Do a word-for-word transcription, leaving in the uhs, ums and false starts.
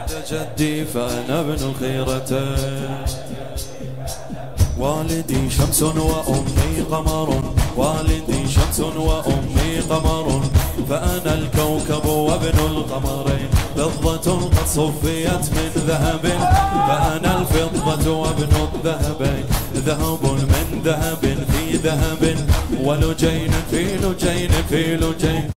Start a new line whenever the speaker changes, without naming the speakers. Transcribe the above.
جدي فأنا ابن الخيرتين. والدي شمس وأمي قمر، والدي شمس وأمي قمر، فأنا الكوكب وابن القمرين. فضة قد صفيت من ذهب، فأنا الفضة وابن الذهبين. ذهب من ذهب في ذهب، ولجين في لجين في لجين.